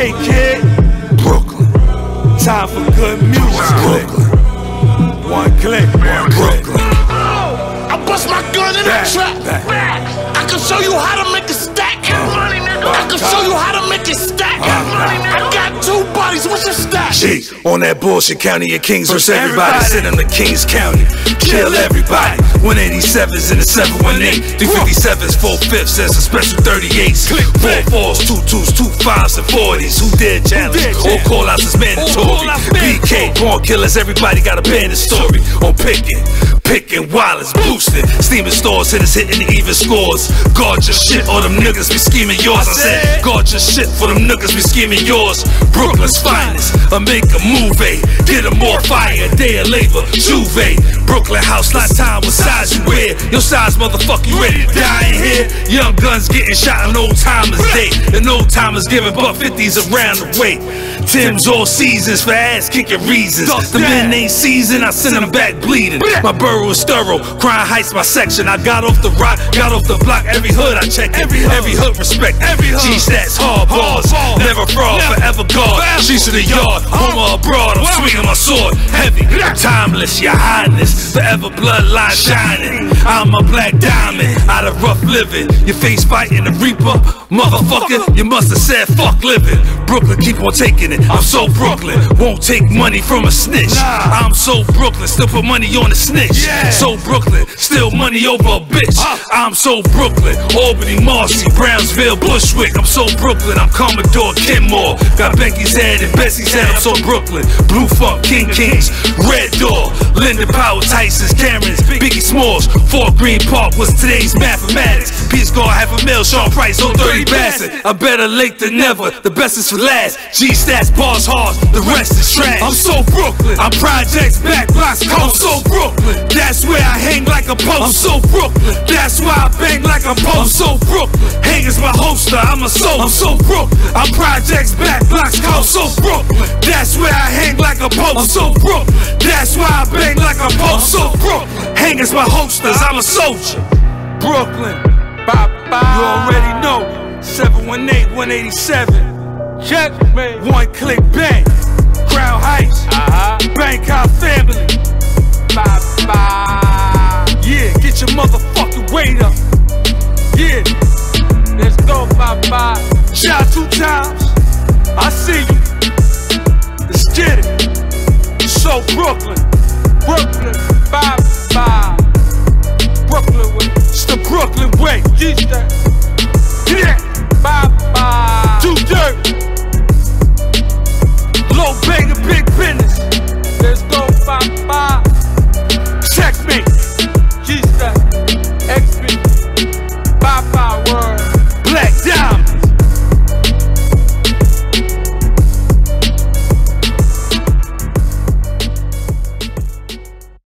Hey kid, Brooklyn. time for good music. Brooklyn. One click, Brooklyn. I bust my gun in the trap. I can show you how to make it stack. I can show you how to make it stack. I got 2 bodies, what's your stack? G, on that bullshit, County of Kings versus everybody. Send them to Kings County. Kill everybody. 187s in the 718. 357s, 4/5s, and some special 38s. 4 4s, 2 2s, 2 5s, and 40s. Who did challenge? All call outs is mandatory. BK, born killers, everybody got a bandit story. On picking wallets, boosting. Steaming stores, hitters hitting the even scores. Guard your shit, or them niggas be scheming yours. I said, guard your shit, for them niggas be scheming yours. Brooklyn's finest, I make a move, get them more fire, day of labor, Juve. Brooklyn house, lot time, what size you wear? Your size, motherfucker, you ready to die in here? Young guns getting shot on old timers day, and old timers giving buck 50s around the way. Tim's all seasons for ass kicking reasons. The men ain't seasoned, I send them back bleeding. My borough is thorough, Crime Heights my section. I got off the rock, got off the block, every hood I check it. Every hood respect, G-stats, hard bars, never fraud, forever guard. She's to the yard, home or abroad, I'm swinging my sword, heavy, timeless, your highness, forever bloodline shining. I'm a black diamond, out of rough living. Your face fighting the reaper, motherfucker, you must have said fuck living. Brooklyn, keep on taking it, I'm so Brooklyn, won't take money from a snitch. I'm so Brooklyn, still put money on the snitch. So Brooklyn, still money over a bitch. I'm so Brooklyn, Albany, Marcy, Brownsville, Bushwick. I'm so Brooklyn, I'm Commodore Kenmore. Got Becky's head and Bessie's head, I'm so Brooklyn. Blue Funk, Kings, Red Door, Lyndon Powell, Tyson's, Cameron's, Biggie Smalls. Fort Green Park was today's mathematics. Peace Guard, $500,000, Sean Price, 030 bastard. I'm better late than never, the best is for last. G-stats, bars hard, the rest is trash. I'm so Brooklyn, I'm projects, back blocks, I'm so Brooklyn. That's where I hang like a post. I'm so Brooklyn, that's why I bang like a post. I'm so Brooklyn, hangers my holster, I'm a soul. I'm so Brooklyn, I'm projects, back blocks, I'm so Brooklyn. That's where I hang like a post. I'm so Brooklyn, that's why I bang like a post. I'm so Brooklyn, hangers my holsters, I'm a soldier. Brooklyn, you already know. 718, 187. Check, one click bang. Crown Heights, Bangkok family. Yeah, get your motherfucking weight up. Yeah, let's go, Shot 2 times. I see you. Let's get it. So Brooklyn, Brooklyn, Brooklyn, it's the Brooklyn way.